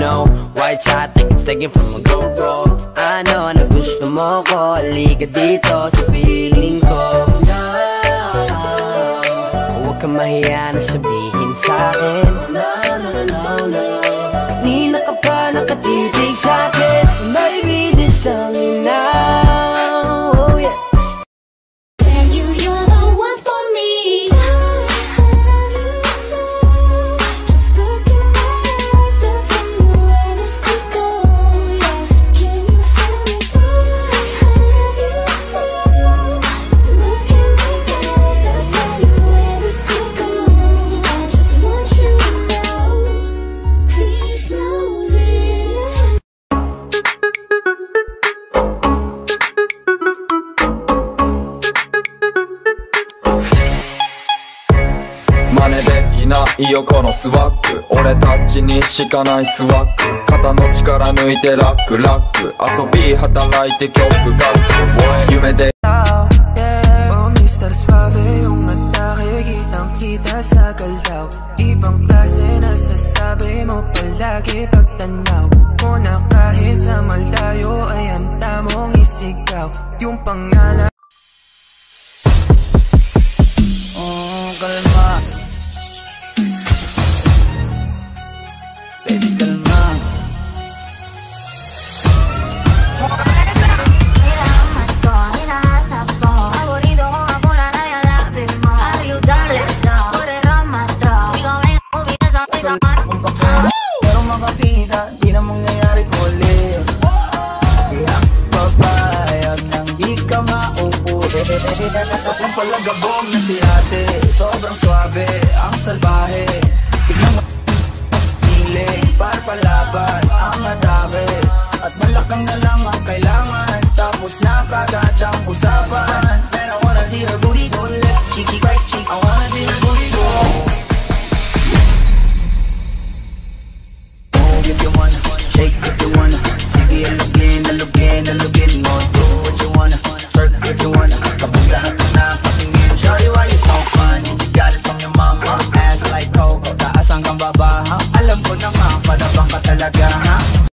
know, white shot, it's taken from a go-go. I know na gusto mo ko, halika dito sa piling ko. Huwag kang mahiya na sabihin sa'kin. Kanina ka pa nakatitig sa'kin. Maybe this only now. Oh yeah. Tell you you're the one for me. Just look in my eyes, don't tell me where this could go. Yeah, can you feel me? Look in these eyes, don't tell you where this could go. I just want you to know, please know this. 真似できないよこのスワッグ、俺たちにしかないスワッグ、肩の力抜いてラックラック、遊び働いて曲書く、夢で Oh Mr. Suave, yung atake kitang-kita sa galaw. Ibang klase na sasabi mo palagi pagtanaw mo na kahit sa malayo ay handa mong isigaw yung pangalan. Kalma, baby kalma. Pero makakita, di na mangyayari ulit. Kaya papayag nang di ka maupo. Ang palagabog na si ate, sobrang suave, ang salbahe. Tignan mo piling, para palaban ang atake. At malakang na lang ang kailangan, tapos na kagad ang usapan. And I wanna see her booty go left, cheeky right cheek. I wanna see her booty go. Move if you wanna, shake if you wanna. Sige, lagyan